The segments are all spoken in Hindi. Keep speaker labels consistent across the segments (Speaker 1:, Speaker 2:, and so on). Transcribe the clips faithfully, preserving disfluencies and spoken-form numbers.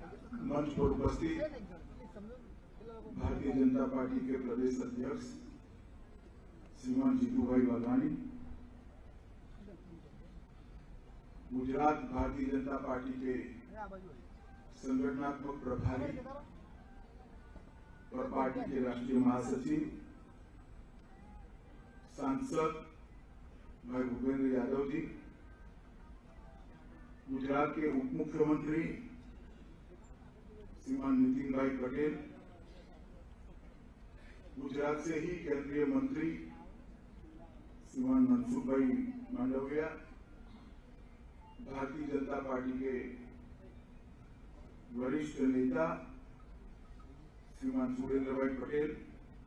Speaker 1: मंच पर उपस्थित भारतीय जनता पार्टी के प्रदेश अध्यक्ष श्रीमान जीतूभाई वाघानी, गुजरात भारतीय जनता पार्टी के संगठनात्मक प्रभारी और पार्टी के राष्ट्रीय महासचिव सांसद भाई भूपेंद्र यादव जी, गुजरात के उप मुख्यमंत्री श्रीमान नितिन भाई पटेल, गुजरात से ही केंद्रीय मंत्री श्रीमान मनसुख भाई मांडविया, भारतीय जनता पार्टी के वरिष्ठ नेता श्रीमान सुरेंद्र भाई पटेल,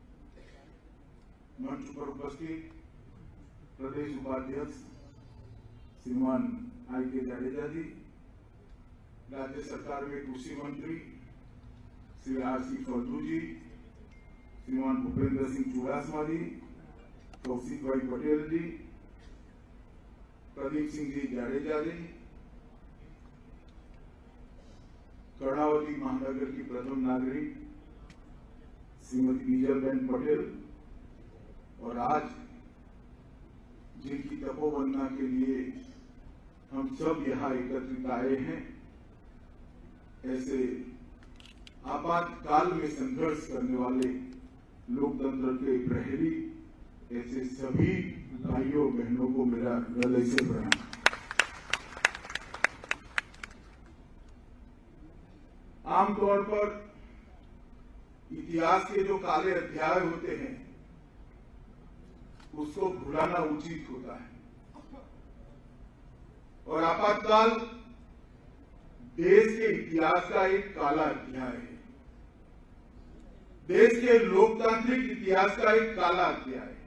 Speaker 1: मंच पर उपस्थित प्रदेश उपाध्यक्ष श्रीमान आई के जाडेजा जी, राज्य सरकार में कृषि मंत्री श्री आर सी फल्गू जी, श्रीमान भूपेंद्र सिंह चुड़ासमा जी, कौशिक भाई पटेल जी, प्रदीप सिंह जी जाडेजा जी, कर्णावती महानगर की प्रथम नागरिक श्रीमती नीजलबेन पटेल, और आज जिनकी तपोवंदना के लिए हम सब यहाँ एकत्रित आए हैं, ऐसे आपातकाल में संघर्ष करने वाले लोकतंत्र के प्रहरी, ऐसे सभी भाइयों बहनों को मेरा हृदय से प्रणाम। आमतौर पर इतिहास के जो काले अध्याय होते हैं उसको भुलाना उचित होता है, और आपातकाल देश के इतिहास का एक काला अध्याय है, देश के लोकतांत्रिक इतिहास का एक काला अध्याय है।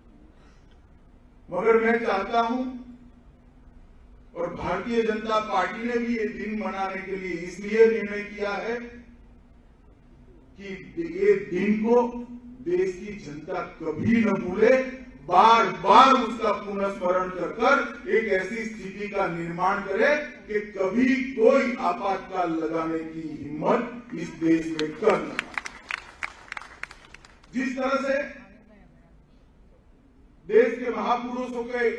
Speaker 1: मगर मैं चाहता हूं, और भारतीय जनता पार्टी ने भी ये दिन मनाने के लिए इसलिए निर्णय किया है कि ये दिन को देश की जनता कभी न भूले, बार बार उसका पुनर्स्मरण कर कर एक ऐसी स्थिति का निर्माण करे कि कभी कोई आपातकाल लगाने की हिम्मत इस देश में कर न पाए। जिस तरह से देश के महापुरुषों के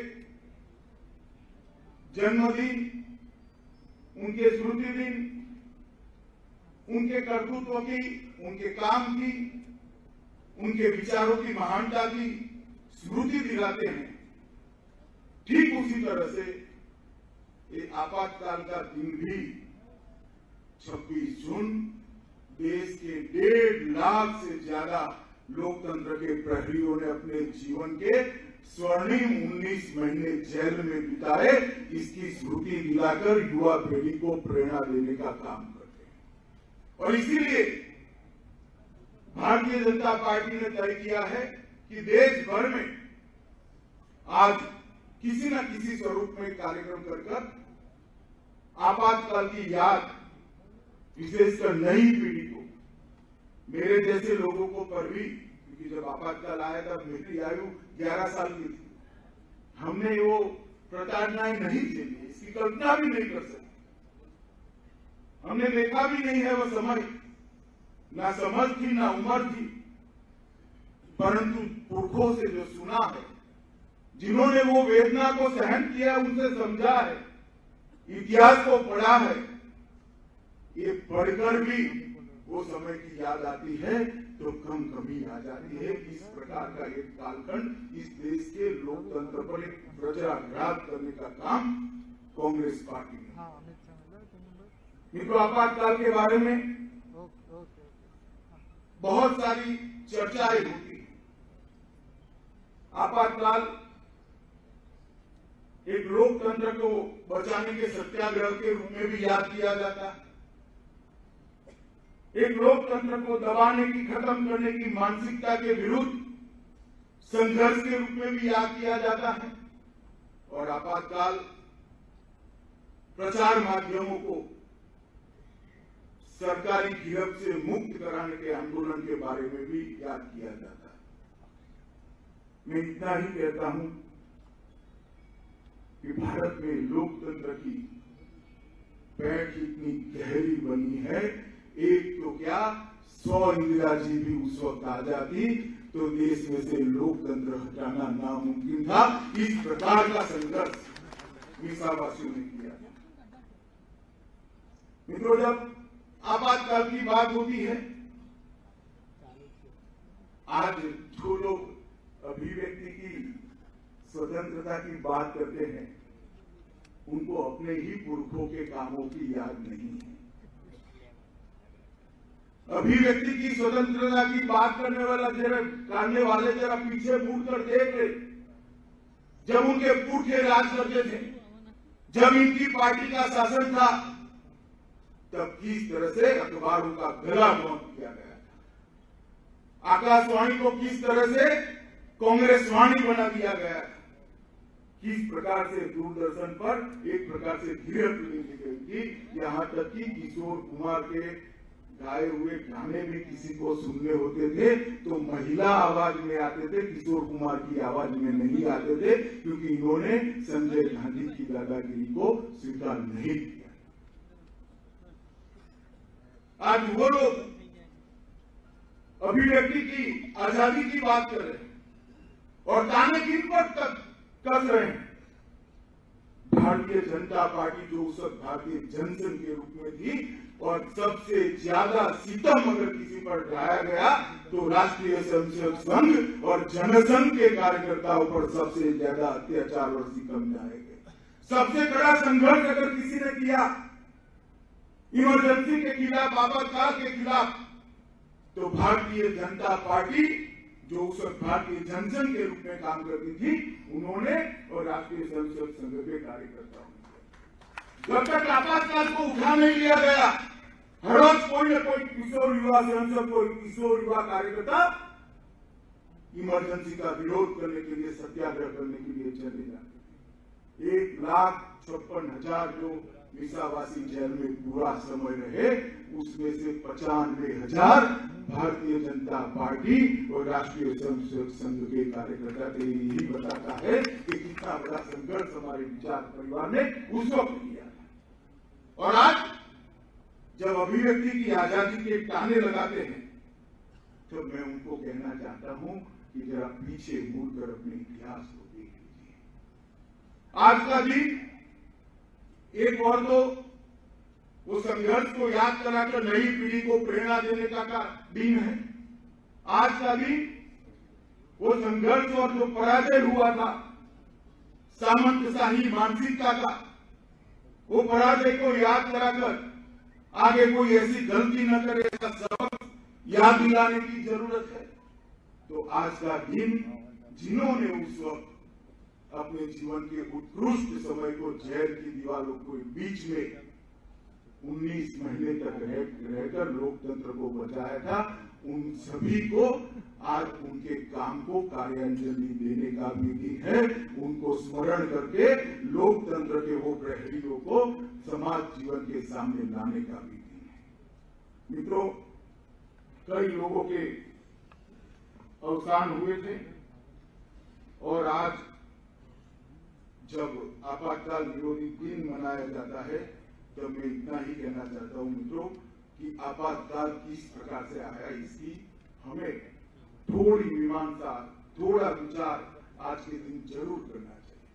Speaker 1: जन्मदिन, उनके स्मृति दिन, उनके कर्तृत्व की, उनके काम की, उनके विचारों की महानता की स्मृति दिलाते हैं, ठीक उसी तरह से ये आपातकाल का दिन भी छब्बीस जून देश के डेढ़ लाख से ज्यादा लोकतंत्र के प्रहरियों ने अपने जीवन के स्वर्णिम उन्नीस महीने जेल में बिताए, इसकी स्मृति दिलाकर युवा पीढ़ी को प्रेरणा देने का काम करते हैं। और इसीलिए भारतीय जनता पार्टी ने तय किया है कि देश भर में आज किसी न किसी स्वरूप में कार्यक्रम कर कर आपातकाल की याद विशेषकर नई पीढ़ी को, मेरे जैसे लोगों को पर भी, क्योंकि जब आपातकाल आया तब मेरी आयु ग्यारह साल की थी, हमने वो प्रताड़नाएं नहीं झेली, इसकी कल्पना भी नहीं कर सकते, हमने देखा भी नहीं है वो समय, ना समझ थी ना उम्र थी, परंतु पुरखों से जो सुना है, जिन्होंने वो वेदना को सहन किया, उनसे समझा है, इतिहास को पढ़ा है, ये पढ़कर भी वो समय की याद आती है तो कम कमी आ जाती है। इस प्रकार का एक कालखंड इस देश के लोकतंत्र पर एक वज्राघात करने का काम कांग्रेस पार्टी ने। मित्रों, आपातकाल के बारे में बहुत सारी चर्चाएं होती हैं। आपातकाल एक लोकतंत्र को बचाने के सत्याग्रह के रूप में भी याद किया जाता है, एक लोकतंत्र को दबाने की, खत्म करने की मानसिकता के विरुद्ध संघर्ष के रूप में भी याद किया जाता है, और आपातकाल प्रचार माध्यमों को सरकारी गिरफ्त से मुक्त कराने के आंदोलन के बारे में भी याद किया जाता है। मैं इतना ही कहता हूं कि भारत में लोकतंत्र की पैठ इतनी गहरी बनी है, एक तो क्या सौ इंदिरा जी भी उस वक्त आ जाती तो देश में से लोकतंत्र हटाना नामुमकिन था। इस प्रकार का संघर्ष मीसावासियों ने किया। मित्रों, जब आपातकाल की बात होती है, आज जो लोग अभिव्यक्ति की स्वतंत्रता की बात करते हैं, उनको अपने ही पुरखों के कामों की याद नहीं है। अभिव्यक्ति की स्वतंत्रता की बात करने वाला जरा करने वाले जरा पीछे मुड़कर देख ले। जब उनके पुरखे राज करते थे, जब इनकी पार्टी का शासन था, तब किस तरह से अखबारों का गला बंद किया गया था। आकाशवाणी को किस तरह से कांग्रेस वाणी बना दिया गया था। किस प्रकार से दूरदर्शन पर एक प्रकार से गिरफ्त ली गई थी। यहां तक कि किशोर कुमार के गाए हुए गाने भी किसी को सुनने होते थे तो महिला आवाज में आते थे, किशोर कुमार की आवाज में नहीं आते थे, क्योंकि इन्होंने संजय गांधी की दादागिरी को स्वीकार नहीं किया। आज वो लोग अभिव्यक्ति की आजादी की बात कर रहे हैं और ताने किन पर तक कस रहे हैं। भारतीय जनता पार्टी जो उस वक्त भारतीय जनसंघ के रूप में थी, और सबसे ज्यादा सितम अगर किसी पर ढाया गया तो राष्ट्रीय स्वयंसेवक संघ और जनसंघ के कार्यकर्ताओं पर सबसे ज्यादा अत्याचार और सितम ढाए गए। सबसे बड़ा संघर्ष अगर किसी ने किया इमरजेंसी के खिलाफ, आपातकाल के खिलाफ, तो भारतीय जनता पार्टी जो उस वक्त भारतीय जनसंघ के रूप में काम करती थी, उन्होंने और राष्ट्रीय स्वयंसेवक संघ के कार्यकर्ताओं ने। जब तक आपातकाल को उठा नहीं लिया गया, हर रोज कोई न कोई किशोर युवा स्वयंसेवक, कोई किशोर युवा कार्यकर्ता इमरजेंसी का विरोध करने के लिए, सत्याग्रह करने के लिए चले जाते। एक लाख छप्पन हजार जो मीसावासी जेल में पूरा समय रहे, उसमें से पचानवे हजार भारतीय जनता पार्टी और राष्ट्रीय स्वयंसेवक संघ के कार्यकर्ता थे। यही बताता है कि कितना बड़ा संघर्ष हमारे विचार परिवार ने उस वक्त किया। और आज जब अभिव्यक्ति की आजादी के ताने लगाते हैं, तो मैं उनको कहना चाहता हूं कि जरा पीछे मुड़कर अपने इतिहास को देख लीजिए। आज का दिन एक और तो वो संघर्ष को याद कराकर नई पीढ़ी को प्रेरणा देने का, का दिन है। आज का दिन वो संघर्ष और जो पराजय हुआ था सामंतशाही मानसिकता का, वो पराजय को याद कराकर आगे कोई ऐसी गलती न करे, ऐसा सबक याद दिलाने की जरूरत है। तो आज का दिन जिन्होंने उस वक्त अपने जीवन के उत्कृष्ट समय को जेल की दीवारों के बीच में उन्नीस महीने तक रह, रहकर लोकतंत्र को बचाया था, उन सभी को आज उनके काम को कार्यांजलि देने का भी दिन है। उनको स्मरण करके लोकतंत्र के वो प्रहरियों को समाज जीवन के सामने लाने का भी दिन है। मित्रों, कई लोगों के अवसान हुए थे और आज जब आपातकाल विरोधी दिन मनाया जाता है, तो मैं इतना ही कहना चाहता हूं मित्रों कि आपातकाल किस प्रकार से आया, इसकी हमें थोड़ी मीमांसा, थोड़ा विचार आज के दिन जरूर करना चाहिए।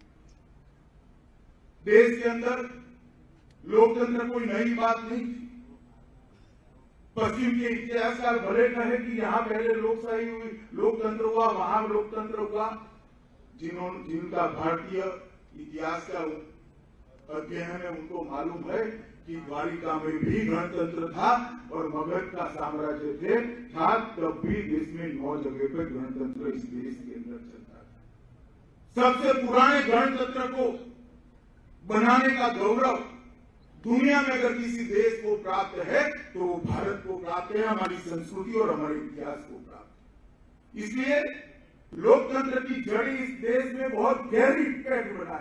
Speaker 1: देश के अंदर लोकतंत्र कोई नई बात नहीं थी। पश्चिम के इतिहासकार भले कहे कि यहां पहले लोकशाही हुई, लोकतंत्र हुआ, वहां लोकतंत्र हुआ। जिन्होंने जिनका भारतीय इतिहास का अध्ययन है, उनको मालूम है कि द्वारिका में भी गणतंत्र था और मगध का साम्राज्य थे था तब भी देश में नौ जगह पर गणतंत्र इस देश के अंदर चलता था। सबसे पुराने गणतंत्र को बनाने का गौरव दुनिया में अगर किसी देश को प्राप्त है तो वो भारत को प्राप्त है, हमारी संस्कृति और हमारे इतिहास को प्राप्त है। इसलिए लोकतंत्र की जड़ी इस देश में बहुत गहरी पैठ बनाई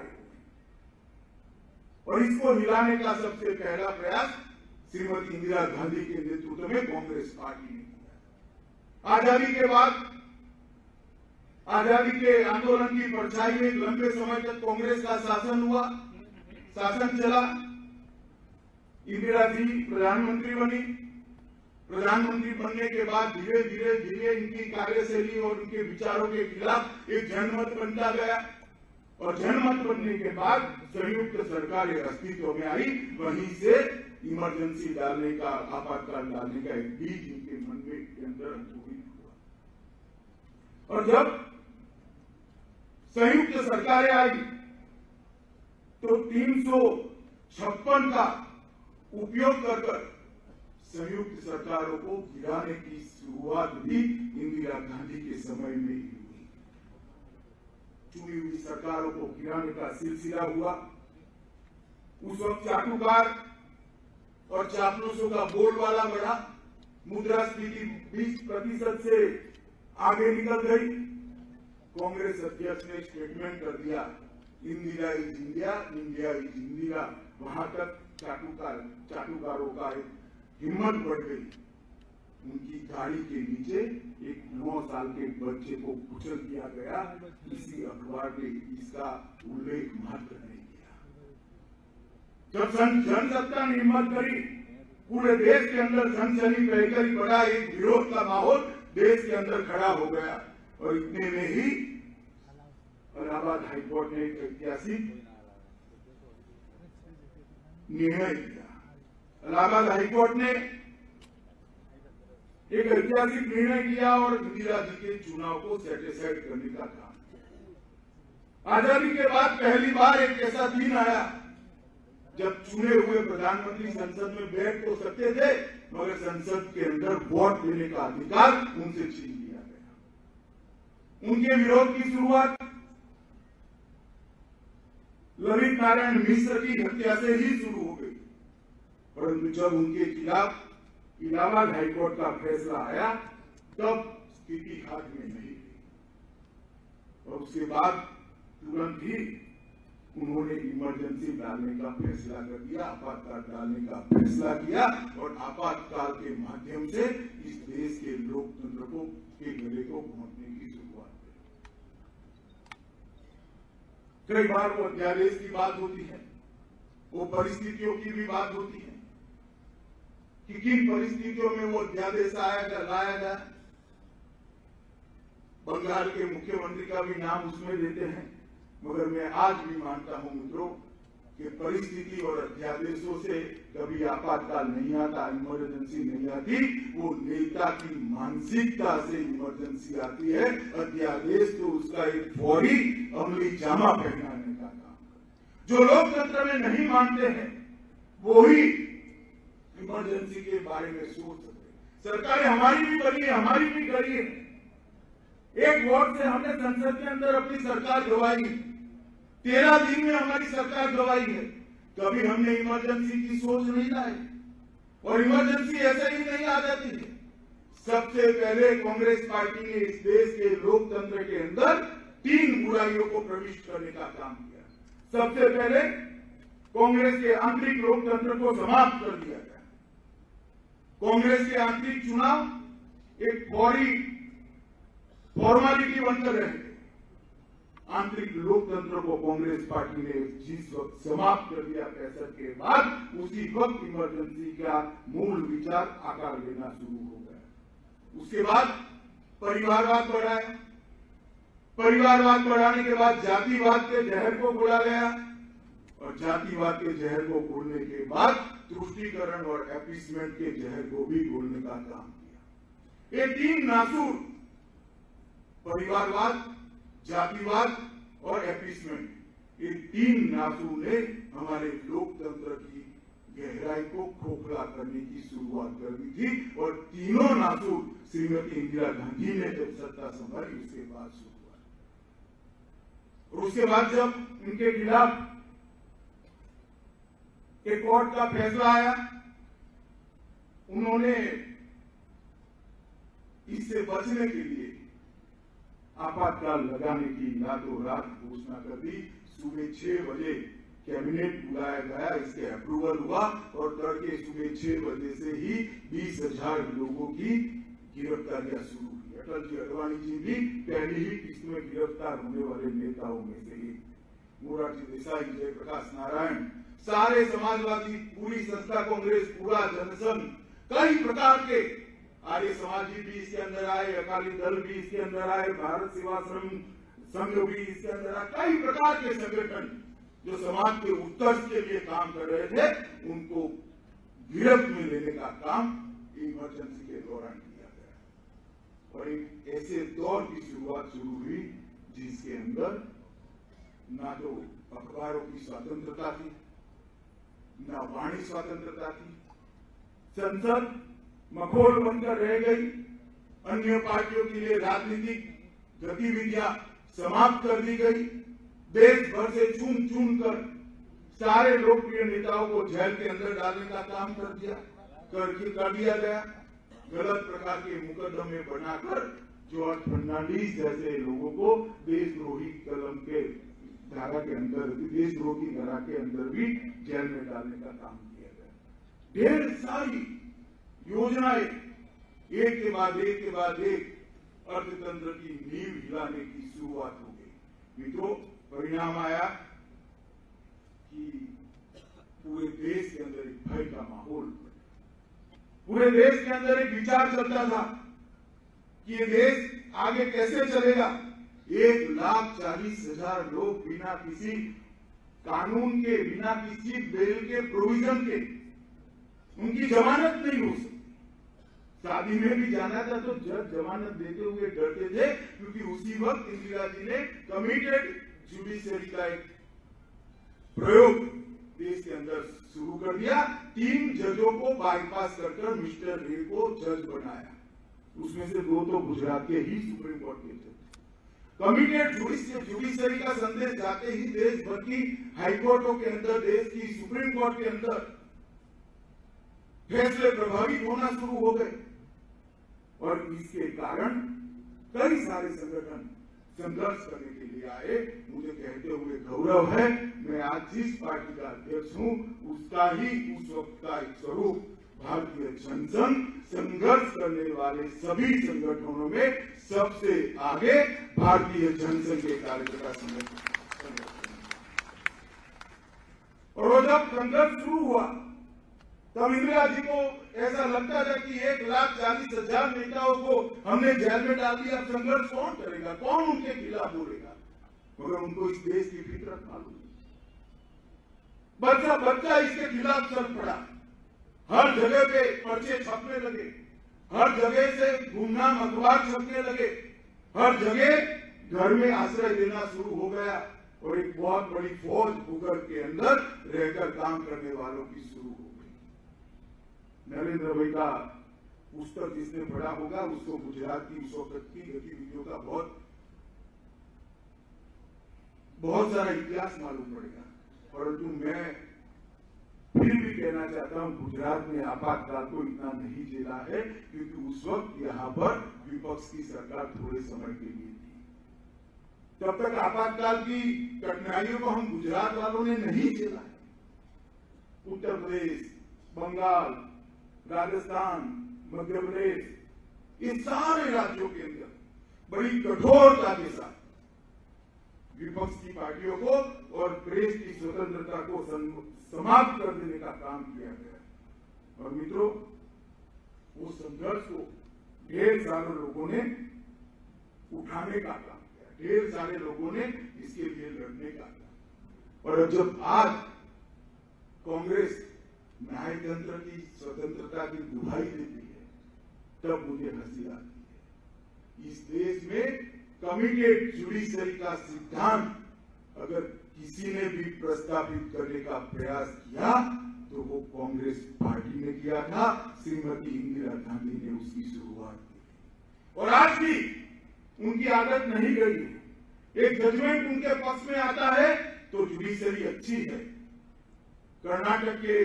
Speaker 1: और इसको हिलाने का सबसे पहला प्रयास श्रीमती इंदिरा गांधी के नेतृत्व में कांग्रेस पार्टी ने किया। आजादी के बाद, आजादी के आंदोलन की परछाई में लंबे समय तक कांग्रेस का शासन हुआ, शासन चला। इंदिरा जी प्रधानमंत्री बनी। प्रधानमंत्री बनने के बाद धीरे धीरे धीरे इनकी कार्यशैली और उनके विचारों के खिलाफ एक जनमत बनता गया और जनमत बनने के बाद संयुक्त सरकार अस्तित्व में आई। वहीं से इमरजेंसी डालने का, आपातकाल डालने का एक बीज इनके मन में के अंदर अंकुरित हुआ। और जब संयुक्त सरकारें आई तो तीन सौ छप्पन का उपयोग कर कर संयुक्त सरकारों को गिराने की शुरुआत भी इंदिरा गांधी के समय में ही हुई। चुनी हुई सरकारों को गिराने का सिलसिला हुआ। उस वक्त चाटुकार और चापलूसों का बोलबाला बढ़ा। मुद्रास्फीति बीस प्रतिशत से आगे निकल गई। कांग्रेस अध्यक्ष ने स्टेटमेंट कर दिया, Indira is India, India is Indira. वहां तक चाटुकार चाटुकारों का एक हिम्मत बढ़ गई। उनकी गाड़ी के नीचे एक नौ साल के बच्चे को कुचल दिया गया। किसी अखबार ने इसका उल्लेख मात्र नहीं किया। जब जनसत्ता ने हिम्मत करी, पूरे देश के अंदर सनसनी फैलकर ही बड़ा एक विरोध का माहौल देश के अंदर खड़ा हो गया। और इतने में ही इलाहाबाद हाईकोर्ट ने एक ऐतिहासिक निर्णय किया। इलाहाबाद हाईकोर्ट ने एक ऐतिहासिक निर्णय किया और इंदिरा जी के चुनाव को सेटिस्फाइड करने का काम किया। आजादी के बाद पहली बार एक ऐसा दिन आया जब चुने हुए प्रधानमंत्री संसद में बैठ तो सकते थे, मगर संसद के अंदर वोट देने का अधिकार उनसे छीन लिया गया। उनके विरोध की शुरुआत ललित नारायण मिश्र की हत्या से ही शुरू हो गई। परंतु जब उनके खिलाफ इलाहाबाद हाईकोर्ट का फैसला आया तब स्थिति हाथ में नहीं थी। और उसके बाद तुरंत ही उन्होंने इमरजेंसी डालने का फैसला कर दिया, आपातकाल डालने का फैसला किया और आपातकाल के माध्यम से इस देश के लोकतंत्र को के गले को घोंटने की शुरुआत की। कई बार वो अध्यादेश की बात होती है, वो परिस्थितियों की भी बात होती है कि किन परिस्थितियों में वो अध्यादेश आया लाया गया। बंगाल के मुख्यमंत्री का भी नाम उसमें देते हैं, मगर मैं आज भी मानता हूं मित्रों कि परिस्थिति और अध्यादेशों से कभी आपातकाल नहीं आता, इमरजेंसी नहीं आती। वो नेता की मानसिकता से इमरजेंसी आती है। अध्यादेश तो उसका एक फौरी अमली जामा पहनाने का काम है। जो लोकतंत्र में नहीं मानते हैं वो ही इमरजेंसी के बारे में सोच सकते। सरकारें हमारी भी बनी है, हमारी भी करी है। एक वोट से हमने संसद के अंदर अपनी सरकार गवाई, तेरह दिन में हमारी सरकार गवाई है। कभी हमने इमरजेंसी की सोच नहीं लाई और इमरजेंसी ऐसे ही नहीं आ जाती है। सबसे पहले कांग्रेस पार्टी ने इस देश के लोकतंत्र के अंदर तीन बुराइयों को प्रविष्ट करने का काम किया। सबसे पहले कांग्रेस के आंतरिक लोकतंत्र को समाप्त कर दिया गया। कांग्रेस के आंतरिक चुनाव एक फौरी फॉर्मालिटी बनकर रहे। आंतरिक लोकतंत्र को कांग्रेस पार्टी ने जिस वक्त समाप्त कर दिया पैंसठ के बाद, उसी वक्त इमरजेंसी का मूल विचार आकार लेना शुरू हो गया। उसके बाद परिवारवाद बढ़ाया। परिवारवाद बढ़ाने के बाद जातिवाद के जहर को घोला गया और जातिवाद के जहर को घोलने के बाद तुष्टीकरण और एपीसमेंट के जहर को भी घोलने का काम किया। ये तीन नासूर, परिवारवाद, जातिवाद और एपीसमेंट, ये तीन नासूर ने हमारे लोकतंत्र की गहराई को खोखला करने की शुरुआत कर दी थी। और तीनों नासूर श्रीमती इंदिरा गांधी ने जब सत्ता संभाली उसके बाद शुरू हुआ। और उसके बाद जब उनके खिलाफ एक कोर्ट का फैसला आया, उन्होंने इससे बचने के लिए आपातकाल लगाने की रातों रात घोषणा कर दी। सुबह छह बजे कैबिनेट बुलाया गया, इसके अप्रूवल हुआ और तड़के सुबह छह बजे से ही बीस हजार लोगों की गिरफ्तारियां शुरू हुई। अटल जी अडवाणी जी भी पहली ही किस्त में गिरफ्तार होने वाले नेताओं में से एक। मोरारजी देसाई, जयप्रकाश नारायण, सारे समाजवादी, पूरी संस्था कांग्रेस, पूरा जनसंघ, कई प्रकार के आर्य समाजी भी इसके अंदर आए, अकाली दल भी इसके अंदर आए, भारत सेवाश्रम संघ भी इसके अंदर आए, कई प्रकार के संगठन जो समाज के उत्कर्ष के लिए काम कर रहे थे, उनको गिरफ्त में लेने का काम इमरजेंसी के दौरान किया गया। और एक ऐसे दौर की शुरुआत शुरू हुई जिसके अंदर ना तो अखबारों की स्वतंत्रता थी, ना वाणी स्वतंत्रता थी, संसद मखौल बनकर रह गई, अन्य पार्टियों के लिए राजनीतिक गतिविधियां समाप्त कर दी गई, देश भर से चुन चुन कर सारे लोकप्रिय नेताओं को जेल के अंदर डालने का काम कर दिया कर, कर दिया गया। गलत प्रकार के मुकदमे बनाकर जॉर्ज फर्नांडिस जैसे लोगों को देशद्रोही कलम के धारा के अंदर, देशद्रोही धारा के अंदर भी जेल में डालने का काम किया गया। ढेर सारी योजनाएं एक के बाद एक के बाद एक अर्थतंत्र की नींव हिलाने की शुरुआत हो गई। मित्रों, परिणाम आया कि पूरे देश के अंदर एक भय का माहौल, पूरे देश के अंदर एक विचार चलता था कि ये देश आगे कैसे चलेगा। एक लाख चालीस हजार लोग बिना किसी कानून के, बिना किसी बेल के, प्रोविजन के, उनकी जमानत नहीं हो सकती। शादी में भी जाना था तो जज जमानत देते हुए डरते थे, क्योंकि उसी वक्त इंदिरा जी ने कमिटेड जुडिशरी का एक प्रयोग देश के अंदर शुरू कर दिया। तीन जजों को बाईपास कर मिस्टर रे को जज बनाया, उसमें से दो तो गुजरात के ही सुप्रीम कोर्ट के थे। कमिटेड जुडिशरी का संदेश जाते ही देश भर की हाईकोर्टों के अंदर, देश की सुप्रीम कोर्ट के अंदर फैसले प्रभावित होना शुरू हो गए और इसके कारण कई सारे संगठन संघर्ष करने के लिए आए। मुझे कहते हुए गौरव है, मैं आज जिस पार्टी का अध्यक्ष हूं उसका ही उस वक्त का एक स्वरूप भारतीय जनसंघ संघर्ष करने वाले सभी संगठनों में सबसे आगे भारतीय जनसंघ के कार्यकर्ता संगठन। और जब संघर्ष शुरू हुआ तब इंदिरा जी को ऐसा लगता था कि एक लाख चालीस हजार नेताओं को हमने जेल में डाल दिया, अब संघर्ष कौन करेगा, कौन उनके खिलाफ बोलेगा। मगर उनको इस देश की फितरत मालूम, बच्चा बच्चा इसके खिलाफ चल पड़ा। हर जगह पे पर्चे छपने लगे, हर जगह से गुमनाम अखबार छपने लगे, हर जगह घर में आश्रय देना शुरू हो गया और एक बहुत बड़ी फौज भूगर्भ के अंदर रहकर काम करने वालों की शुरू हो गई। नरेंद्र भाई का पुस्तक जिसने पढ़ा होगा उसको गुजरात की उस वक्त की गतिविधियों का बहुत बहुत सारा इतिहास मालूम पड़ेगा। परंतु मैं फिर भी कहना चाहता हूं, गुजरात ने आपातकाल को इतना नहीं झेला है क्योंकि उस वक्त यहां पर विपक्ष की सरकार थोड़े समय के लिए थी। तब तक आपातकाल की कठिनाइयों को हम गुजरात वालों ने नहीं झेला है। उत्तर प्रदेश, बंगाल, राजस्थान, मध्य प्रदेश, इन सारे राज्यों के अंदर बड़ी कठोरता के साथ विपक्ष की पार्टियों को और प्रेस की स्वतंत्रता को समाप्त कर देने का काम किया गया। और मित्रों, वो संघर्ष को ढेर सारे लोगों ने उठाने का काम किया, ढेर सारे लोगों ने इसके लिए लड़ने का काम। और जब आज कांग्रेस न्यायतंत्र की स्वतंत्रता की दुहाई देती है तब मुझे हंसी आती है। इस देश में कमिटेड जुडिशरी का सिद्धांत अगर किसी ने भी प्रस्तावित करने का प्रयास किया तो वो कांग्रेस पार्टी ने किया था, श्रीमती इंदिरा गांधी ने उसकी शुरुआत की। और आज भी उनकी आदत नहीं गई है। एक जजमेंट उनके पक्ष में आता है तो जुडिशरी अच्छी है। कर्नाटक के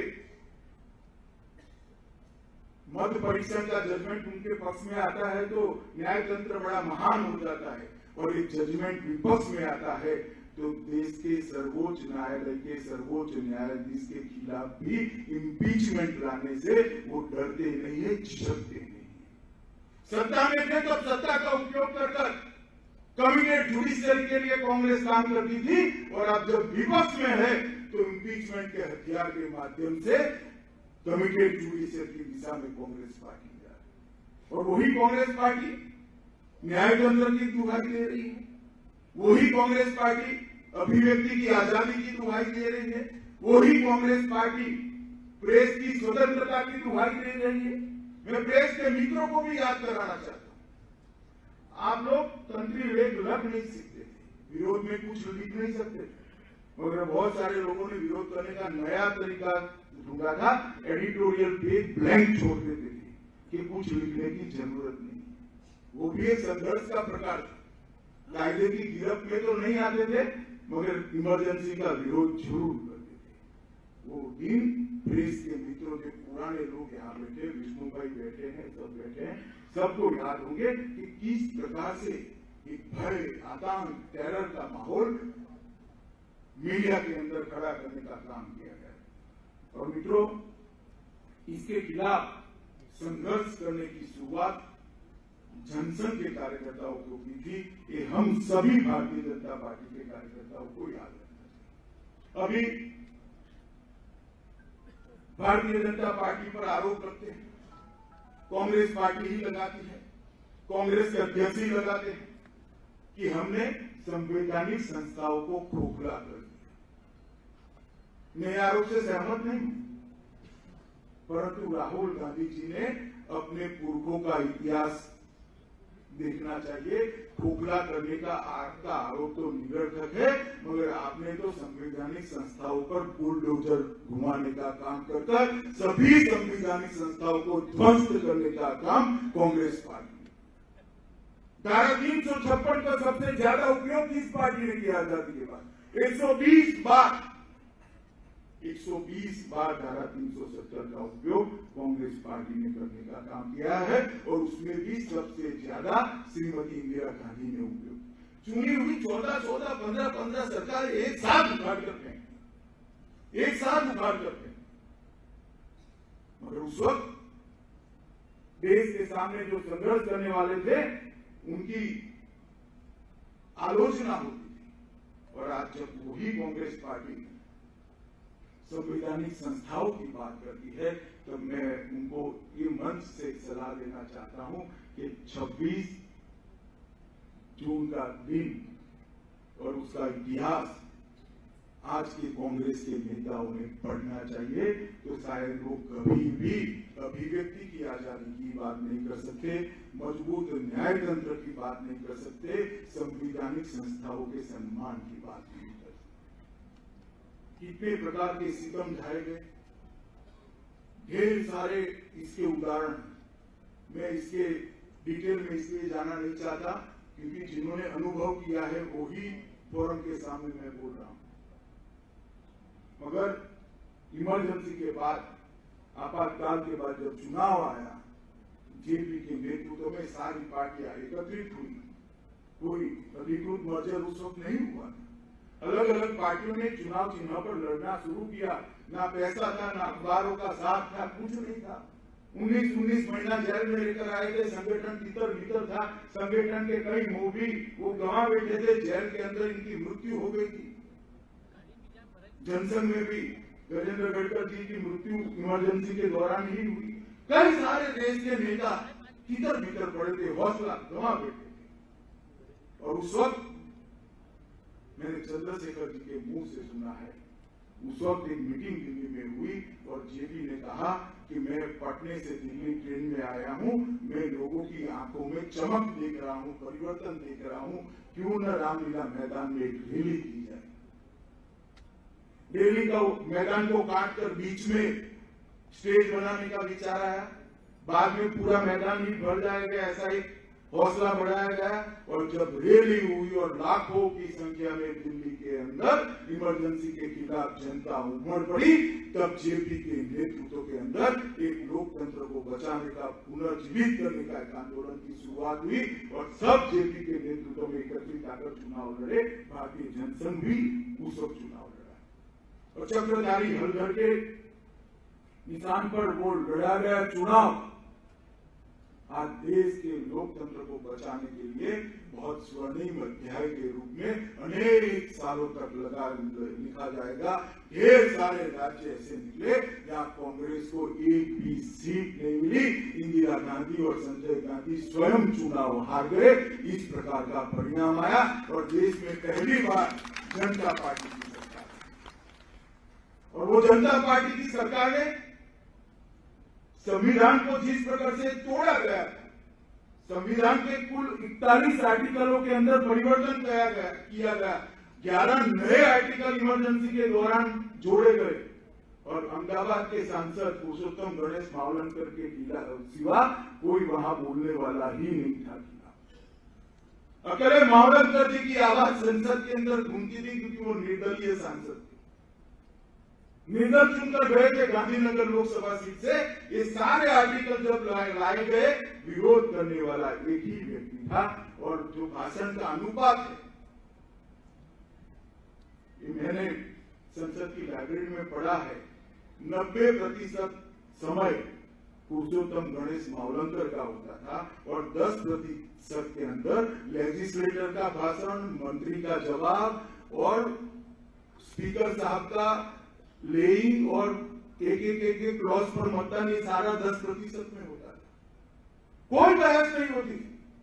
Speaker 1: मध्य परिषद का जजमेंट उनके पक्ष में आता है तो न्यायतंत्र बड़ा महान हो जाता है, और एक जजमेंट विपक्ष में आता है तो देश के सर्वोच्च न्यायालय के सर्वोच्च न्यायाधीश के खिलाफ भी इम्पीचमेंट लाने से वो डरते नहीं है, झिझकते नहीं है। सत्ता में थे तो सत्ता का उपयोग कर कर कमिटेड जुडिशरी के लिए कांग्रेस काम करती थी, और अब जब विपक्ष में है तो इम्पीचमेंट के हथियार के माध्यम से कमिटेड जुडिशियल की दिशा में कांग्रेस पार्टी जा रही है। और वही कांग्रेस पार्टी न्यायतंत्र की दुहाई दे रही है, वही कांग्रेस पार्टी अभिव्यक्ति की आजादी की दुहाई दे रही है, वही कांग्रेस पार्टी प्रेस की स्वतंत्रता की दुहाई दे रही है। मैं प्रेस के मित्रों को भी याद कराना चाहता हूं, आप लोग तंत्री वेद लग नहीं सकते थे, विरोध में कुछ लिख नहीं सकते थे, मगर बहुत सारे लोगों ने विरोध करने का नया तरीका ढूंढा था, एडिटोरियल पेज ब्लैंक छोड़ देते थे कि कुछ लिखने की जरूरत नहीं। वो भी एक संघर्ष का प्रकार था, कायदे की गिरफ्त में तो नहीं आते थे, मगर इमरजेंसी का विरोध जरूर करते थे। वो दिन प्रेस के मित्रों के पुराने लोग यहाँ बैठे, विष्णु भाई बैठे हैं, सब बैठे हैं, सबको याद होंगे कि किस प्रकार से एक भय, आतंक, टेरर का माहौल मीडिया के अंदर खड़ा करने का काम किया गया। और मित्रों, इसके खिलाफ संघर्ष करने की शुरुआत जनसंघ के कार्यकर्ताओं को की थी। ये हम सभी भारतीय जनता पार्टी के कार्यकर्ताओं को याद रखना चाहिए। अभी भारतीय जनता पार्टी पर आरोप लगते हैं, कांग्रेस पार्टी ही लगाती है, कांग्रेस के अध्यक्ष ही लगाते हैं कि हमने संवैधानिक संस्थाओं को खोखला कर दिया। मैं आरोप से सहमत नहीं हूं, परंतु राहुल गांधी जी ने अपने पुरखों का इतिहास देखना चाहिए। खोखला करने का आपका आरोप तो निरर्थक है, मगर आपने तो संवैधानिक संस्थाओं पर बुलडोजर घुमाने का काम कर कर सभी संवैधानिक संस्थाओं को ध्वस्त करने का काम कांग्रेस पार्टी। धारा तीन सौ छप्पन का सबसे ज्यादा उपयोग किस पार्टी ने किया आजादी के बाद? एक सौ बीस बार एक सौ बीस बार धारा तीन सौ सत्तर का उपयोग कांग्रेस पार्टी ने करने का काम किया है, और उसमें भी सबसे ज्यादा श्रीमती इंदिरा गांधी ने उपयोग। चुनी हुई चौदह चौदह पंद्रह पंद्रह सरकार एक साथ उखाड़ कर फेंक, एक साथ उखाड़ कर फेंक, मगर उस वक्त देश के सामने जो संघर्ष करने वाले थे उनकी आलोचना होती थी। और आज जब वही कांग्रेस पार्टी संवैधानिक संस्थाओं की बात करती है, तो मैं उनको ये मंच से सलाह देना चाहता हूं कि छब्बीस जून का दिन और उसका इतिहास आज के कांग्रेस के नेताओं ने पढ़ना चाहिए, तो शायद वो कभी भी अभिव्यक्ति की आजादी की बात नहीं कर सकते, मजबूत न्यायतंत्र की बात नहीं कर सकते, संवैधानिक संस्थाओं के सम्मान की बात नहीं कर सकते। कितने प्रकार के सितम ढाए गए, ढेर सारे इसके उदाहरण। मैं इसके डिटेल में इसलिए जाना नहीं चाहता क्योंकि जिन्होंने अनुभव किया है वही फोरम के सामने मैं बोल रहा हूं। मगर इमरजेंसी के बाद, आपातकाल के बाद जब चुनाव आया, जेपी के नेतृत्व में सारी पार्टियां एकत्रित हुई, कोई अधिकृत मर्जर उस वक्त नहीं हुआ। अलग अलग पार्टियों ने चुनाव चिन्ह पर लड़ना शुरू किया, ना पैसा था, ना अखबारों का साथ था, कुछ नहीं था। उन्नीस उन्नीस महीना जेल में लेकर आए थे, संगठन तितर बितर था, संगठन के कई मोभी वो गंवा बैठे थे, जेल के अंदर इनकी मृत्यु हो गई थी। जनसंघ में भी गजेंद्र गडकर जी की मृत्यु इमरजेंसी के दौरान ही हुई। कई सारे देश के नेता तितर बितर पड़े थे, हौसला गंवा बैठे थे। और उस वक्त मैंने चंद्रशेखर जी के मुंह से सुना है, उस वक्त एक मीटिंग दिल्ली में हुई और जेपी ने कहा कि मैं पटने से दिल्ली ट्रेन में आया हूं, मैं लोगों की आंखों में चमक देख रहा हूं, परिवर्तन देख रहा हूं, क्यों न रामलीला मैदान में एक रैली की जाए। दिल्ली का मैदान को काटकर बीच में स्टेज बनाने का विचार आया, बाद में पूरा मैदान ही भर जाएगा, ऐसा एक हौसला बढ़ाया गया। और जब रैली हुई और लाखों की संख्या में दिल्ली के अंदर इमरजेंसी के खिलाफ जनता उमड़ पड़ी, तब जेपी के नेतृत्व के अंदर एक लोकतंत्र को बचाने का, पुनर्जीवित करने का एक आंदोलन की शुरुआत हुई और सब जेपी के नेतृत्व में एकत्रित आकर चुनाव लड़े। भारतीय जनसंघ भी उस वक्त चुनाव लड़ा और चक्रधारी हलधर के निशान पर वो लड़ा गया चुनाव आज देश के लोकतंत्र को बचाने के लिए बहुत स्वर्णिम अध्याय के रूप में अनेक सालों तक लगा लिखा जाएगा। ढेर सारे राज्य ऐसे निकले जहां कांग्रेस को एक भी सीट नहीं मिली। इंदिरा गांधी और संजय गांधी स्वयं चुनाव हार गए। इस प्रकार का परिणाम आया और देश में पहली बार जनता पार्टी की सरकार, और वो जनता पार्टी की सरकार ने संविधान को जिस प्रकार से तोड़ा गया, संविधान के कुल इकतालीस आर्टिकलों के अंदर परिवर्तन किया गया किया गया ग्यारह नए आर्टिकल इमरजेंसी के दौरान जोड़े गए और अहमदाबाद के सांसद पुरुषोत्तम गणेश मावलंकर के सिवा कोई वहां बोलने वाला ही नहीं था। अकेले मावलंकर जी की आवाज संसद के अंदर घूमती थी क्योंकि वो निर्दलीय सांसद थे, निर्दल चुनकर गए थे गांधीनगर लोकसभा सीट से। ये सारे आर्टिकल जब लाए गए, विरोध करने वाला एक ही व्यक्ति था और जो भाषण का अनुपात है, ये मैंने संसद की लाइब्रेरी में पढ़ा है, नब्बे प्रतिशत समय पुरुषोत्तम गणेश मावलंकर का होता था और दस प्रतिशत के अंदर लेजिस्लेटर का भाषण, मंत्री का जवाब और स्पीकर साहब का लेइंग और एक एक एक एक क्लॉज पर मतदान, ये सारा दस प्रतिशत में होता था, कोई बहस नहीं होती।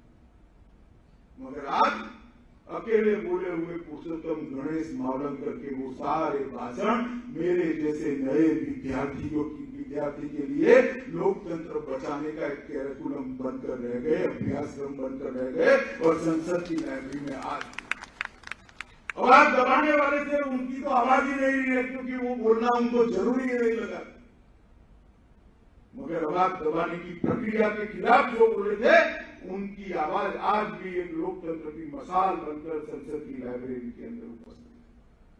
Speaker 1: मगर आज अकेले बोले हुए पुरुषोत्तम गणेश मावलंकर के वो सारे भाषण मेरे जैसे नए विद्यार्थियों की विद्यार्थी के लिए लोकतंत्र बचाने का एक कैरिकुलम बनकर रह गए, अभ्यासक्रम बनकर रह गए और संसद की लाइब्रेरी में आज आवाज दबाने वाले थे, उनकी तो आवाज ही नहीं है क्योंकि वो बोलना उनको जरूरी नहीं लगा। मगर आवाज दबाने की प्रक्रिया के खिलाफ जो बोले थे, उनकी आवाज आज भी एक लोकतंत्र की मसाल बनकर संसद की लाइब्रेरी के अंदर उपस्थित है।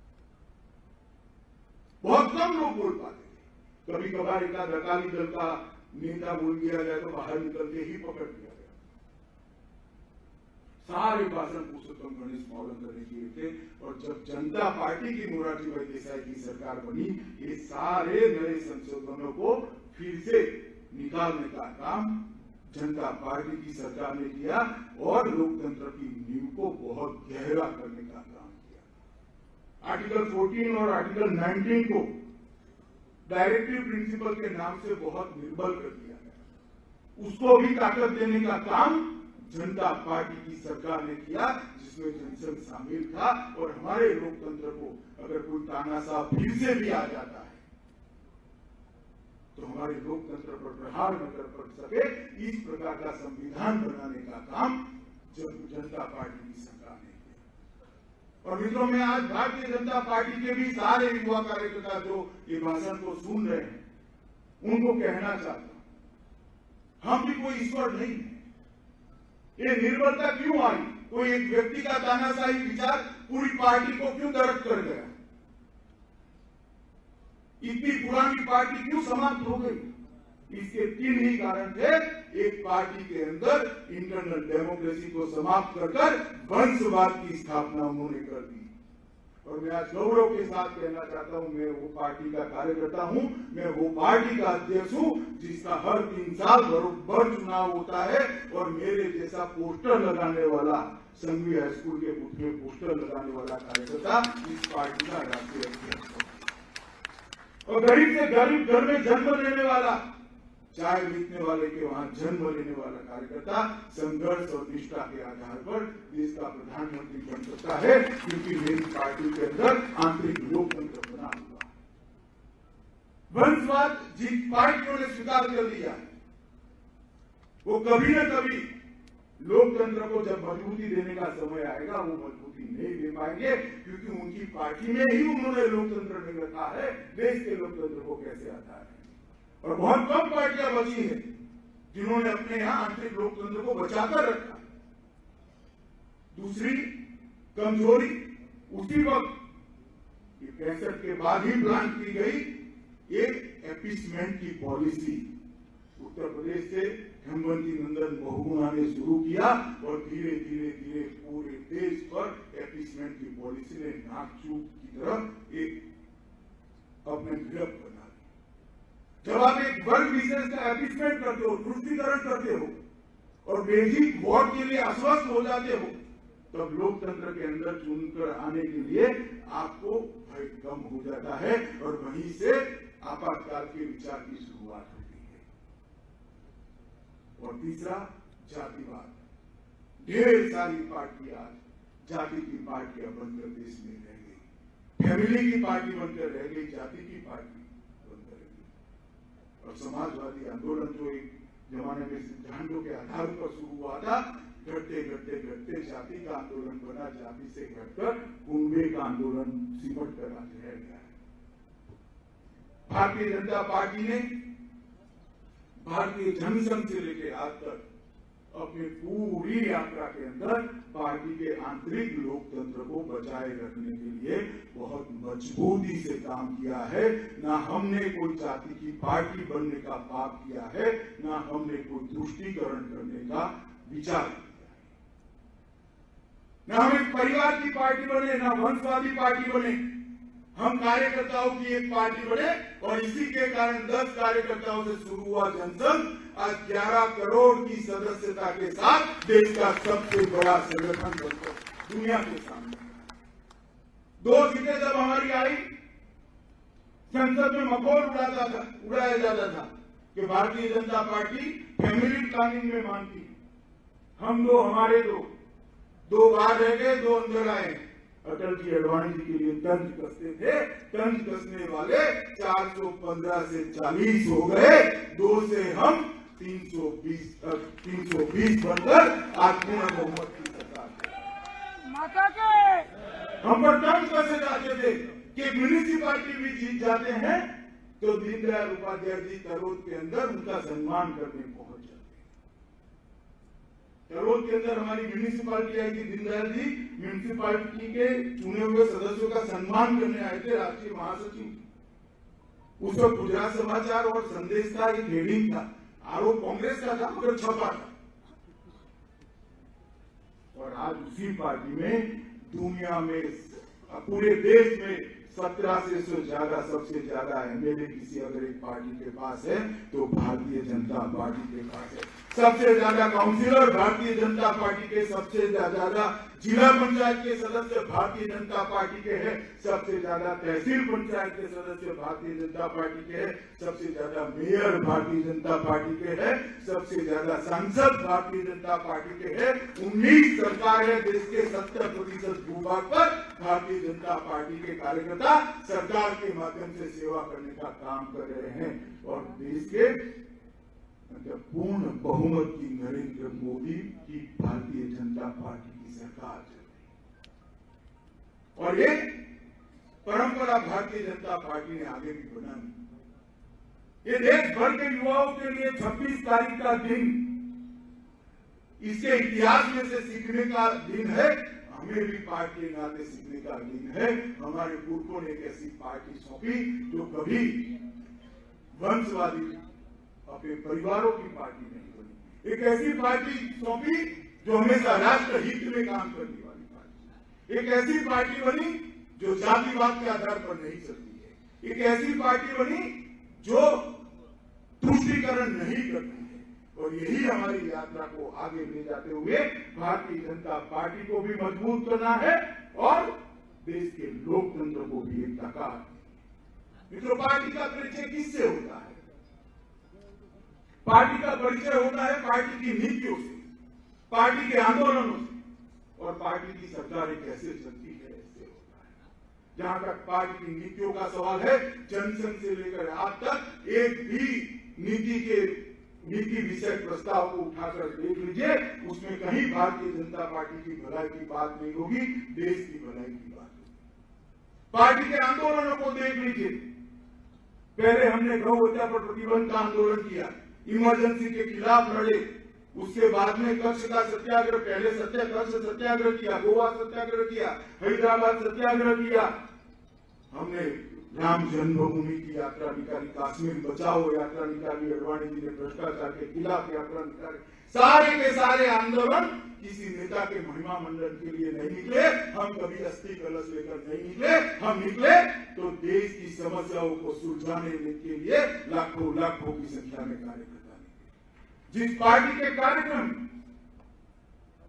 Speaker 1: बहुत कम लोग बोल पाते थे, कभी कभार एक अकाली दल का नेता बोल दिया जाए तो बाहर निकलते ही पकड़ दिया गया। सारे भाषण पुरुषोत्तम गणेश मावलंकर ने किए थे और जब जनता पार्टी की मोरारजी भाई देसाई की सरकार बनी, ये सारे नए संशोधनों को फिर से निकालने का काम जनता पार्टी की सरकार ने किया और लोकतंत्र की नींव को बहुत गहरा करने का काम किया। आर्टिकल चौदह और आर्टिकल उन्नीस को डायरेक्टिव प्रिंसिपल के नाम से बहुत निर्बल कर दिया गया, उसको भी ताकत देने का काम जनता पार्टी की सरकार ने किया, जिसमें जनसंघ शामिल था। और हमारे लोकतंत्र को अगर कोई तानाशाह फिर से भी आ जाता है तो हमारे लोकतंत्र पर प्रहार न कर पड़ सके, इस प्रकार का संविधान बनाने का काम जनता पार्टी की सरकार ने किया। और मित्रों, मैं आज भारतीय जनता पार्टी के भी सारे युवा कार्यकर्ता जो ये भाषण को सुन रहे हैं, उनको कहना चाहता हूं, हम भी कोई ईश्वर नहीं है। ये निर्बलता क्यों आई? कोई एक व्यक्ति का तानाशाही विचार पूरी पार्टी को क्यों दर्द कर गया? इतनी पुरानी पार्टी क्यों समाप्त हो गई? इसके तीन ही कारण थे। एक, पार्टी के अंदर इंटरनल डेमोक्रेसी को समाप्त कर कर वंशवाद की स्थापना उन्होंने कर दी। और मैं आज गौरव के साथ कहना चाहता हूं, मैं वो पार्टी का कार्यकर्ता हूं, मैं वो पार्टी का अध्यक्ष हूं जिसका हर तीन साल बरोबर चुनाव होता है और मेरे जैसा पोस्टर लगाने वाला, संघवी हाई स्कूल के बूथ में पोस्टर लगाने वाला कार्यकर्ता इस पार्टी का राष्ट्रीय अध्यक्ष है। और गरीब से गरीब घर में जन्म लेने वाला, चाय बेचने वाले के वहां जन्म लेने वाला कार्यकर्ता संघर्ष और निष्ठा के आधार पर देश का प्रधानमंत्री बन सकता है, क्योंकि मेरी पार्टी के अंदर आंतरिक लोकतंत्र बना हुआ है। वंशवाद जिन पार्टियों ने स्वीकार कर लिया है, वो कभी न कभी लोकतंत्र को जब मजबूती देने का समय आएगा, वो मजबूती नहीं दे पाएंगे, क्योंकि उनकी पार्टी में ही उन्होंने लोकतंत्र नहीं रखा है। देश के लोकतंत्र को कैसे आता है? और बहुत कम पार्टियां बची हैं जिन्होंने अपने यहां आंतरिक लोकतंत्र को बचाकर रखा। दूसरी कमजोरी उसी वक्त ये पैंसठ के बाद ही प्लान की गई एक एपीसमेंट की पॉलिसी उत्तर प्रदेश से हेमवती नंदन बहुगुणा ने शुरू किया और धीरे धीरे धीरे पूरे देश पर एपीसमेंट की पॉलिसी ने नाकचूक की तरफ एक अपने गिरफ्त बना दी। जब आप एक वर्ग विशेष का एपीसमेंट करते हो, तुष्टिकरण करते हो, और बेसिक वोट के लिए अस्वस्थ हो जाते हो, तब लोकतंत्र के अंदर चुनकर आने के लिए आपको भय कम हो जाता है और वहीं से आपातकाल के विचार की शुरुआत होती है। और तीसरा, जातिवाद। ढेर सारी पार्टियां आज जाति की पार्टियां बनकर देश में रह गई, फैमिली की पार्टी बनकर रह गई, जाति की पार्टी बनकर रह गई। और समाजवादी आंदोलन जो एक जमाने में सिद्धांतों के आधार पर शुरू हुआ था, घटते घटते घटते जाति का आंदोलन बना, जाति से घटकर कुंबे का आंदोलन सिमट कर आज रह गया है। भारतीय जनता पार्टी ने भारतीय जनसंघ से लेकर आज तक अपनी पूरी यात्रा के अंदर पार्टी के आंतरिक लोकतंत्र को बचाए रखने के लिए बहुत मजबूती से काम किया है। ना हमने कोई जाति की पार्टी बनने का पाप किया है, ना हमने कोई तुष्टीकरण करने का विचार किया है। ना हम एक परिवार की पार्टी बने, ना वंशवादी पार्टी बने। हम कार्यकर्ताओं की एक पार्टी बने और इसी के कारण दस कार्यकर्ताओं से शुरू हुआ जनसंघ आज ग्यारह करोड़ की सदस्यता के साथ देश का सबसे बड़ा संगठन बनकर दुनिया के सामने। दो सीटें जब हमारी आई, संसद में मखौल उड़ाता था उड़ाया जाता था कि Bharatiya Janata party family planning में मानती। हम दो हमारे दो दो बाहर रह गए, दो अंदर आए। अटल जी अडवाणी जी के लिए तंज कसते थे, तंज कसने वाले चार सौ पंद्रह से चालीस हो गए, दो से हम तीन सौ बीस तीन सौ बीस बनकर आज पूर्ण बहुमत की सरकार है। माता के हम पर तंज कसे जाते थे कि म्यूनिसिपालिटी भी जीत जाते हैं तो दीनदयाल उपाध्याय जी तरोद के अंदर उनका सम्मान करने पहुंच जाते। तरोद के अंदर हमारी म्यूनिसिपालिटी आई थी, दीनदयाल जी म्यूनिसिपालिटी के चुने हुए सदस्यों का सम्मान करने आए थे, राष्ट्रीय महासचिव। उस वक्त गुजरात समाचार और संदेश का एक हेडिंग था, आरोप कांग्रेस का था मगर छपा था। और आज उसी पार्टी में दुनिया में पूरे देश में सत्रह से ज्यादा सबसे ज्यादा एमएलए किसी अगर एक पार्टी के पास है तो भारतीय जनता पार्टी के पास है। सबसे ज्यादा काउंसिलर भारतीय जनता पार्टी के, सबसे ज्यादा जिला पंचायत के सदस्य भारतीय जनता पार्टी के हैं, सबसे ज्यादा तहसील पंचायत के सदस्य भारतीय जनता पार्टी के हैं, सबसे ज्यादा मेयर भारतीय जनता पार्टी के हैं, सबसे ज्यादा सांसद भारतीय जनता पार्टी के हैं। उन्नीस सरकार है देश के सत्तर प्रतिशत भूभाग पर भारतीय जनता पार्टी के कार्यकर्ता सरकार के माध्यम से सेवा करने का काम कर रहे हैं। और देश के पूर्ण बहुमत की नरेंद्र मोदी की भारतीय जनता पार्टी की सरकार चल रही है और ये परंपरा भारतीय जनता पार्टी ने आगे भी बनाई। ये देश भर के युवाओं के लिए छब्बीस तारीख का दिन इसके इतिहास में से सीखने का दिन है। हमें भी पार्टी के नाते सीखने का दिन है। हमारे पुरखों ने एक ऐसी पार्टी सौंपी जो कभी वंशवादी अपने परिवारों की पार्टी नहीं बनी, एक ऐसी पार्टी सौंपी जो हमेशा राष्ट्र हित में काम करने वाली पार्टी, एक ऐसी पार्टी बनी जो जातिवाद के आधार पर नहीं चलती है, एक ऐसी पार्टी बनी जो तुष्टीकरण नहीं करती है। और यही हमारी यात्रा को आगे ले जाते हुए भारतीय जनता पार्टी को भी मजबूत करना है और देश के लोकतंत्र को भी एक ताकत। मित्रों, पार्टी का परिचय किससे होता है? पार्टी का परिचय होता है पार्टी की नीतियों से, पार्टी के आंदोलनों से और पार्टी की सरकारें कैसे चलती है इससे होता है। जहां तक पार्टी की नीतियों का सवाल है, जनसंघ से लेकर आज तक एक भी नीति के नीति विषय प्रस्ताव को उठाकर देख लीजिए, उसमें कहीं भारतीय जनता पार्टी की भलाई की बात नहीं होगी, देश की भलाई की बात होगी। पार्टी के आंदोलनों को देख लीजिए, पहले हमने गौ हत्या पर प्रतिबंध का आंदोलन किया, इमरजेंसी के खिलाफ लड़े, उसके बाद में कच्छ का सत्याग्रह, पहले सत्या कच्छ सत्याग्रह किया, गोवा सत्याग्रह किया, हैदराबाद सत्याग्रह किया, हमने राम जन्मभूमि की यात्रा निकाली, कश्मीर बचाओ यात्रा निकाली, अडवाणी जी ने भ्रष्टाचार के खिलाफ यात्रा निकाली। सारे के सारे आंदोलन किसी नेता के महिमा मंडन के लिए नहीं निकले, हम कभी अस्थि कलश लेकर नहीं निकले, हम निकले तो देश की समस्याओं को सुलझाने के लिए लाखों लाखों की संख्या में कार्यकर्ता निकले। जिस पार्टी के कार्यक्रम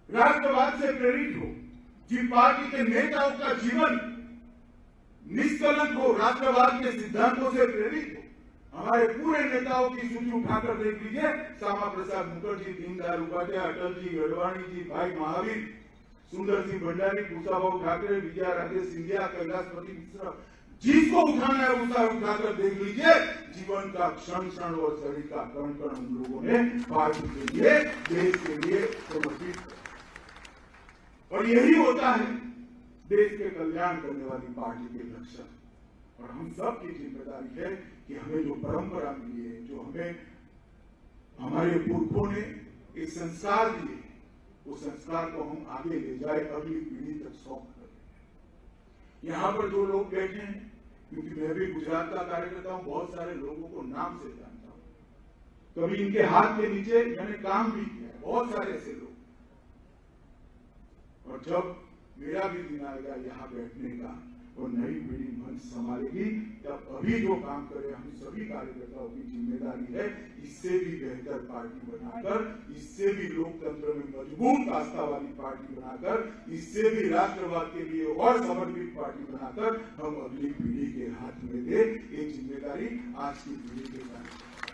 Speaker 1: राष्ट्रवाद से प्रेरित हो, जिन पार्टी के नेताओं का जीवन निष्कलंक हो, राष्ट्रवाद के सिद्धांतों से प्रेरित हो, हमारे पूरे नेताओं की सूची उठाकर देख लीजिए। श्यामा प्रसाद मुखर्जी, दीनदयाल उपाध्याय, अटल जी, अडवाणी जी, भाई महावीर, सुंदर सिंह भंडारी, कुशाभाऊ ठाकरे, विजया राजे सिंधिया, कैलाशपति मिश्रा, जिसको उठाना है उसका उठाकर देख लीजिए। जीवन का क्षण क्षण और शरीर का कण कण हम लोगों ने पार्टी के लिए, देश के लिए समर्पित किया। और यही होता है देश के कल्याण करने वाली पार्टी के लक्षण। और हम सब की जिम्मेदारी है कि हमें जो परंपरा मिली है, जो हमें हमारे पुरखों ने एक संस्कार दिए, उस संस्कार को हम आगे ले जाए, अगली पीढ़ी तक सौंप करें। यहाँ पर जो लोग बैठे हैं, क्योंकि मैं भी गुजरात का कार्यकर्ता हूं, बहुत सारे लोगों को नाम से जानता हूं, कभी इनके हाथ के नीचे मैंने काम भी किया है, बहुत सारे ऐसे लोग। और जब मेरा भी दिन आएगा यहाँ बैठने का और नई पीढ़ी मंच संभालेगी, तब अभी जो काम करे हम सभी कार्यकर्ताओं की जिम्मेदारी है, इससे भी बेहतर पार्टी बनाकर, इससे भी लोकतंत्र में मजबूत आस्था वाली पार्टी बनाकर, इससे भी राष्ट्रवाद के लिए और समर्पित पार्टी बनाकर हम अगली पीढ़ी के हाथ में दे। ये जिम्मेदारी आज की पीढ़ी के साथ।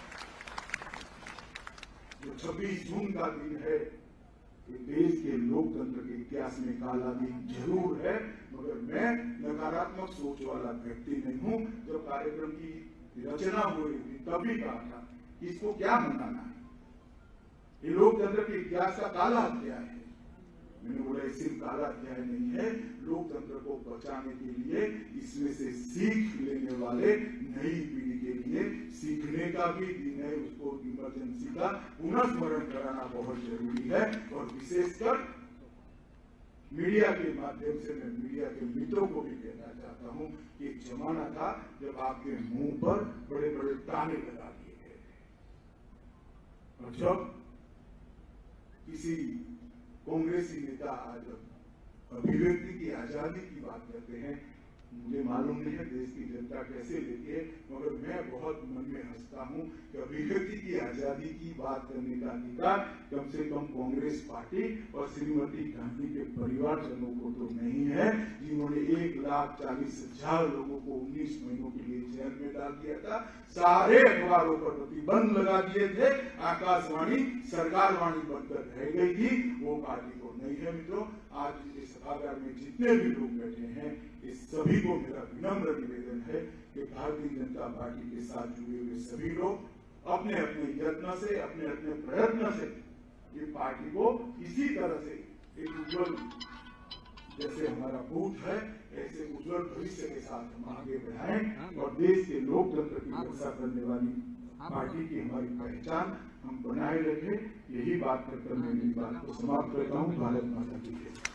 Speaker 1: जो छब्बीस जून का दिन है, ये देश के लोकतंत्र के इतिहास में काला दिन जरूर है, मगर मैं नकारात्मक सोच वाला व्यक्ति नहीं हूं। जब कार्यक्रम की रचना हो रही थी तभी कहा था कि इसको क्या मनाना है, ये लोकतंत्र के इतिहास का काला अध्याय है। मैंने बोला सिर्फ काला अध्याय नहीं है, लोकतंत्र को बचाने के लिए इसमें से सीख लेने वाले नई पीढ़ी के लिए सीखने का भी दिन है, उसको इमरजेंसी का पुनः स्मरण कराना बहुत जरूरी है। और विशेषकर मीडिया के माध्यम से मैं मीडिया के मित्रों को भी कहना चाहता हूं कि एक जमाना था जब आपके मुंह पर बड़े बड़े ताने लगा दिए गए थे, और जब किसी कांग्रेसी नेता आज अभिव्यक्ति की आजादी की बात करते हैं, मुझे मालूम नहीं है देश की जनता कैसे लेती है, मगर मैं बहुत मन में हंसता हूं कि अभिव्यक्ति की आजादी की बात करने का अधिकार कम से कम कांग्रेस पार्टी और श्रीमती गांधी के परिवारजनों को तो नहीं है, जिन्होंने एक लाख चालीस हजार लोगों को उन्नीस महीनों के लिए जेल में डाल दिया था, सारे अखबारों पर प्रतिबंध लगा दिए थे, आकाशवाणी सरकारवाणी बनकर रह गई थी, वो पार्टी को नहीं है। मित्रों, आज इस सभागार में जितने भी लोग बैठे हैं, इस सभी को मेरा विनम्र निवेदन है कि भारतीय जनता पार्टी के साथ जुड़े हुए सभी लोग अपने अपने यत्न से, अपने अपने प्रयत्न से ये पार्टी को इसी तरह से एक उज्जवल, जैसे हमारा बूथ है, ऐसे उज्जवल भविष्य के साथ हम आगे बढ़ाएं और देश के लोकतंत्र की रक्षा करने वाली पार्टी की हमारी पहचान हम बनाए रखें। यही बात करकर मैं मेरी बात को समाप्त करता हूँ। भारत माता की जय।